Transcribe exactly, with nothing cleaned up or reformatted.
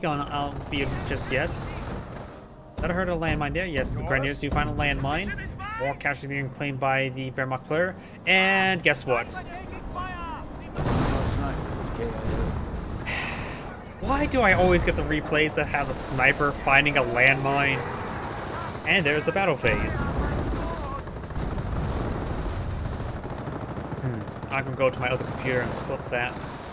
gone out of the field just yet. That I heard a landmine there. Yes, the Grenadiers do find a landmine. More casualties being claimed by the Wehrmacht player. And guess what? Why do I always get the replays that have a sniper finding a landmine? And there's the battle phase. Hmm. I'm gonna go to my other computer and clip that.